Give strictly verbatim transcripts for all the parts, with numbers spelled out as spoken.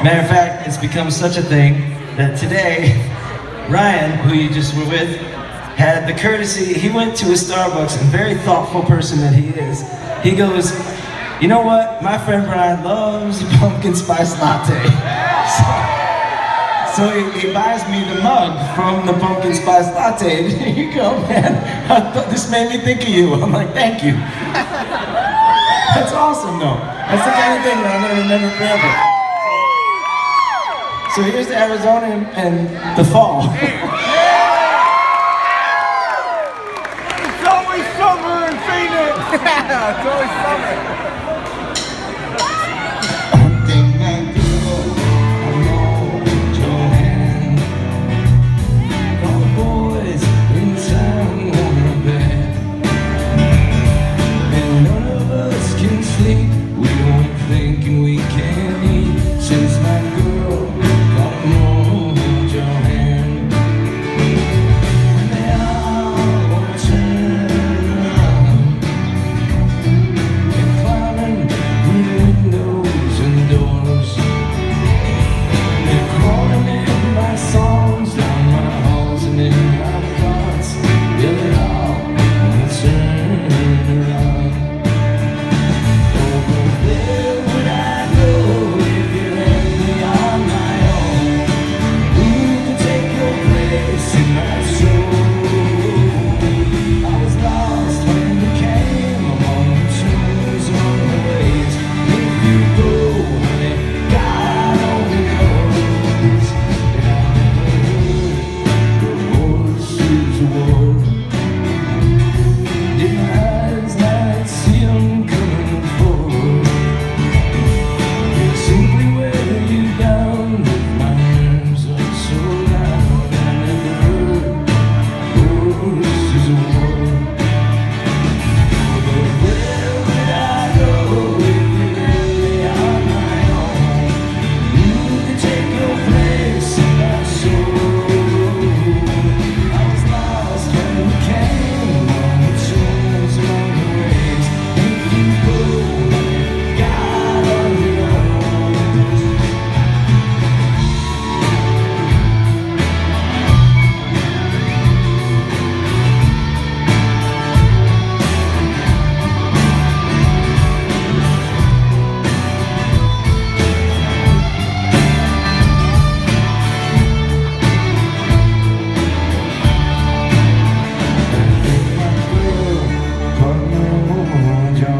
Matter of fact, it's become such a thing that today, Ryan, who you just were with, had the courtesy, he went to a Starbucks, and very thoughtful person that he is, he goes, you know what, my friend Brian loves pumpkin spice latte. So, so he, he buys me the mug from the pumpkin spice latte, and here you go, man. I thought this made me think of you. I'm like, thank you. That's awesome, though. That's the kind of thing that I'm gonna remember forever. So here's to Arizona and, and the fall. It's always summer in Phoenix! It's always summer. One thing I do, I hold your hand. All the boys inside want bed. And none of us can sleep. We don't think and we can't eat. Since my girl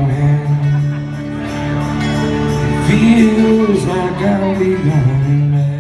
feels like I'll be gone.